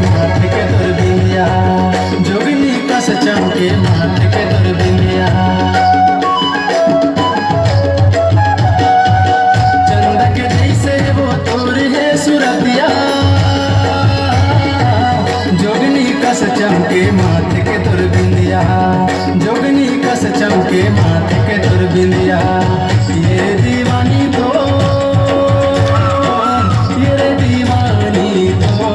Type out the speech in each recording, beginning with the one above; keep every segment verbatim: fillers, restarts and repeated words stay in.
माथ के तोर बिंदिया, जोगनी कस चमके माथ के तोर बिंदिया। चंदा के जैसे वो तोर है सुरतिया, जोगनी कस चमके माथ के तोर बिंदिया, जोगनी कस चमके माथ के तोर बिंदिया। ये दीवानी तो ये दीवानी तो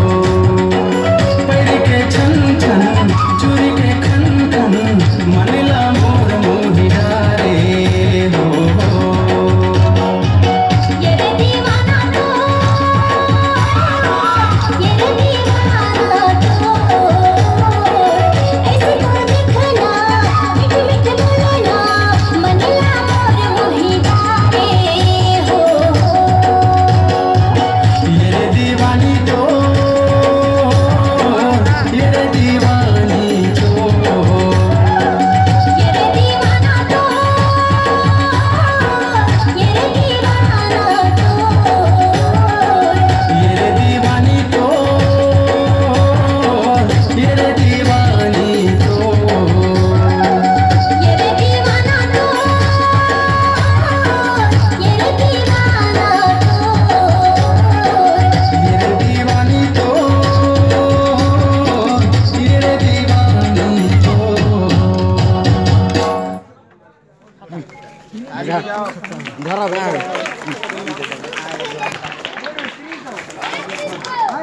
पैर के छन छन चूड़ी के खन खन मनला मोर मोहि डारे हो। ये दीवाना तो ये दीवाना तो ऐसे तो दिखना मिठ मिठ बोलना मनला मोर मोहि डारे हो। ये दीवानी तो ये दीवानी तो ये दीवाना तो ये दीवाना तो ये दीवानी तो ये दीवानी तो ये दीवाना तो ये दीवाना तो ये दीवानी तो ये दीवानी तो धरा